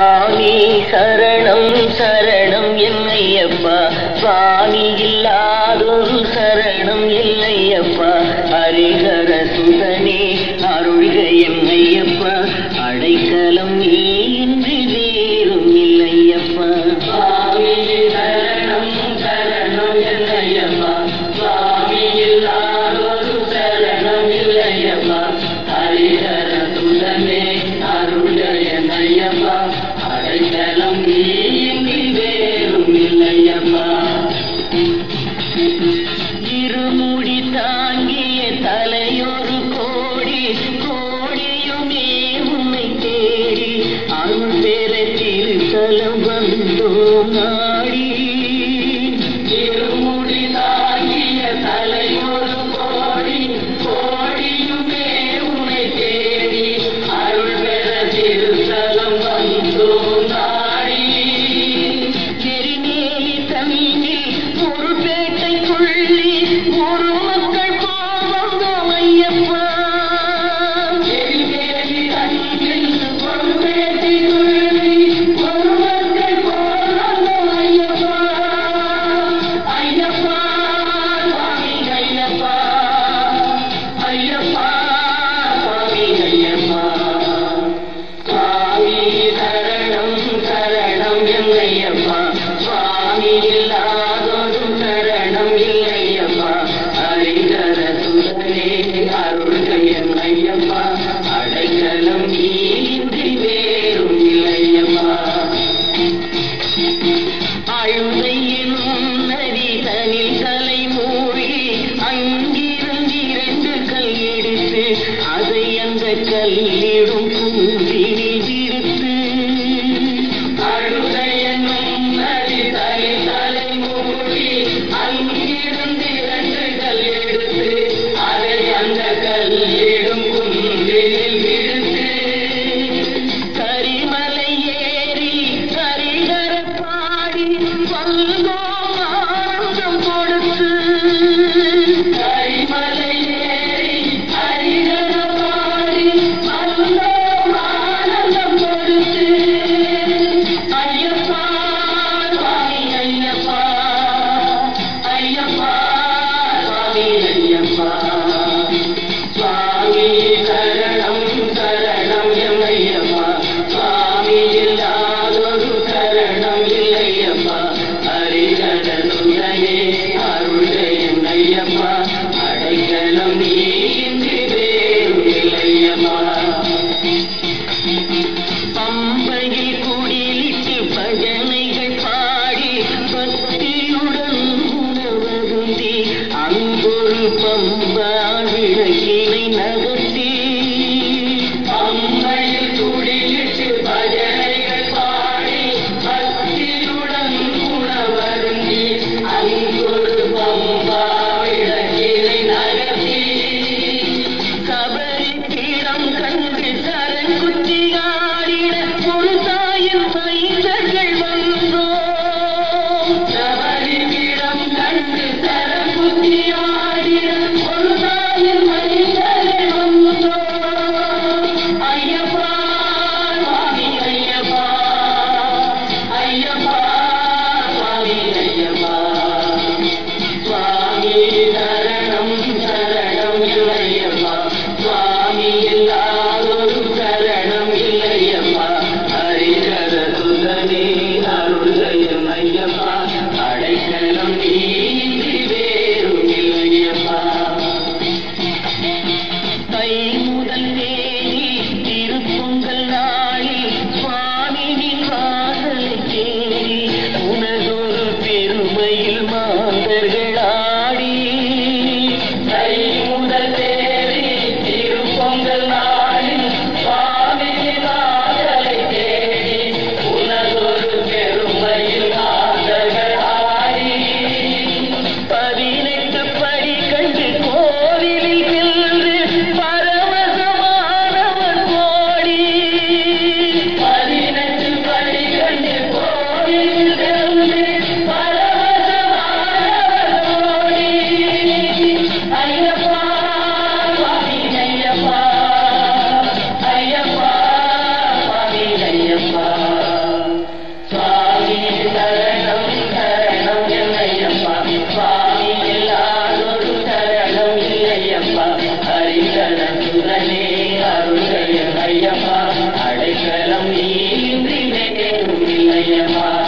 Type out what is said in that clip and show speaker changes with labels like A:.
A: சுவாமி சரணம் சரணம் என்னையப்பா, சுவாமி இல்லாதொரு சரணம் இல்லையப்பா. ஹரிஹர சுதனே அருள்க என்னையப்பா, அடைக்கலம் நீ இன்றி வேறும் இல்லையப்பா. சுவாமி சரணம் சரணம் என்னையப்பா, சுவாமி இல்லாதொரு சரணம் இல்லையப்பா. ஹரிஹர சுதனே அருள்க என்னையப்பா, அடைக்கலம் நீ இன்றி வேறும் இல்லையப்பா. இருமுடி தாங்கிய தலையொரு கோடி, கோடியுமே உன்னை தேடி அருள் பெற திருத்தலம் வந்தோம் நாடி. இருமுடி தாங்கிய தலையொரு கோடி, கோடியுமே உன்னை தேடி அருள் பெற திருத்தலம் வந்தோம் நாடி. எரிநேலி தண்ணீர் ஒரு பேட்டை கொள்ளி ஒரு மக்கள் போவந்தோம் ஐயப்பா. எரிநேலி தண்ணீர் ஒரு பேட்டை கொள்ளி ஒரு மக்கள் போவந்தோம் ஐயப்பா. ஐயப்பா சுவாமி ஐயப்பா, ஐயப்பா சுவாமி ஐயப்பா. சுவாமி சரணம் சரணம் என்னையப்பா, சுவாமி இல்லாதொரு சரணம் இல்லையப்பா. ஹரிஹர சுதனே அருள்க என்னையப்பா, அடைக்கலம் நீ இன்றி வேறும் இல்லையப்பா. அழுதை எனும் நதி தனில் தலை மூழ்கி அங்கிருந்து 2 கல் எடுத்து அதை அந்த கல்லிடும் குன்றினில் விடுத்து. அழுதை என்னும் நதி தனில் தலை மூழ்கி அங்கிருந்து 2 கல் எடுத்து அதை அந்த கல்லிடும் குன்றினில் விடுத்து. கரிமலை ஏறி ஹரிஹர பாடி வந்தோம் ஆனந்தம் கொடுத்து. கரிமலை ஏறி ஹரிஹர பாடி வந்தோம் ஆனந்தம் கொடுத்து. ஐயப்பா சுவாமி ஐயப்பா, ஐயப்பா சுவாமி ஐயப்பா. சுவாமி சரணம் சரணம் என்னையப்பா, சுவாமி இல்லாதொரு சரணம் இல்லையப்பா. ஹரிஹர சுதனே அருள்க என்னையப்பா, அடைக்கலம் நீ இன்றி வேறும் இல்லையப்பா. பம்பையில் குடிலிட்டு பஜனைகள் பாடி பக்தியுடன் உணவருந்தி அங்கொரு பம்பா விளக்கினை நகர்த்தி. பம்பையில் குடிலிட்டு பஜனைகள் பாடி பக்தியுடன் உணவருந்தி அங்கொரு பம்பா விளக்கினை நகர்த்தி. சபரி பீடம் கண்டு சரண் குத்தி ஆடின ஒரு தாயின் மைந்தர்கள் வந்தோம். சபரி பீடம் கண்டு சரண் குத்தி ஆடின ஒரு தாயின் மைந்தர்கள் வந்தோம். ஐயப்பா